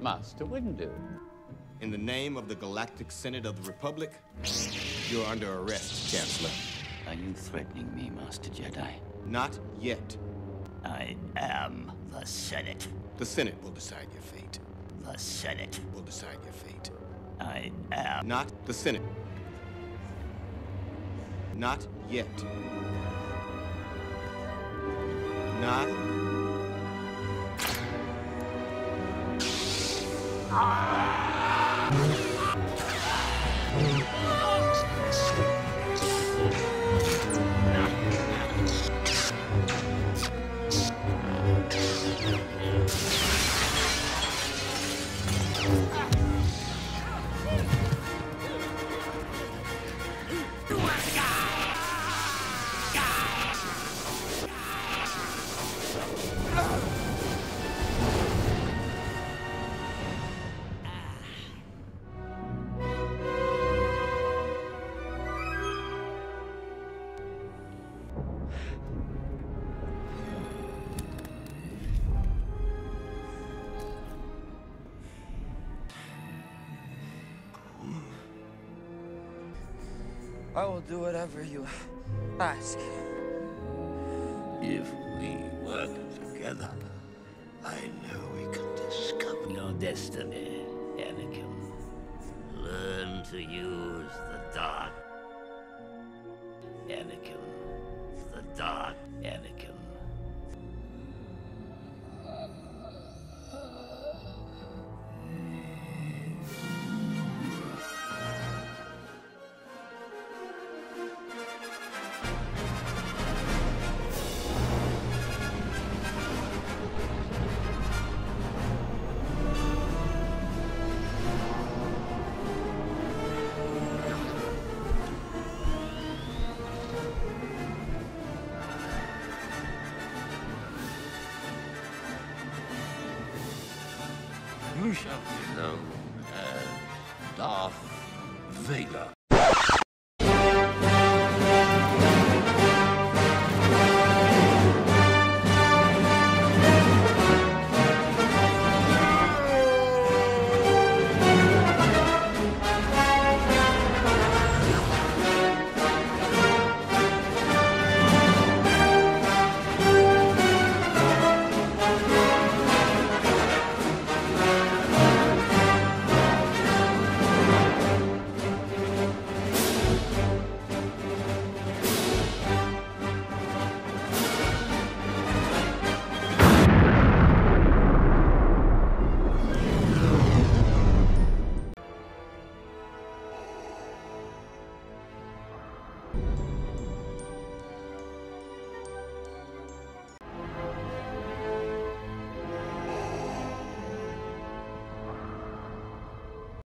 Master Windu. In the name of the Galactic Senate of the Republic, you're under arrest, Chancellor. Are you threatening me, Master Jedi? Not yet. I am the Senate. The Senate will decide your fate. The Senate Will decide your fate. I am. Not the Senate. Not yet. Not. I will do whatever you ask. If we work together, I know we can discover Your destiny, Anakin. Learn to use the dark. Anakin. The dark, Anakin. you shall be known as Darth Vader.